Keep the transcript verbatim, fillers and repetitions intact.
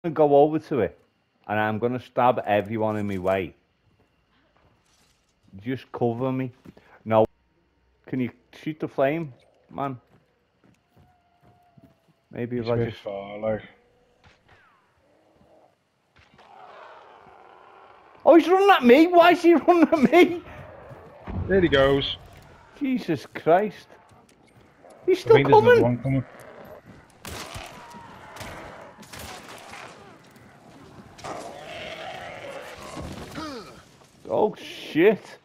gonna go over to it, and I'm gonna stab everyone in my way. Just cover me. No. Can you shoot the flame, man? Maybe He's if a I bit just... far, like. Oh, he's running at me! Why is he running at me? There he goes. Jesus Christ. He's I still think there's another coming! one coming. Oh, shit.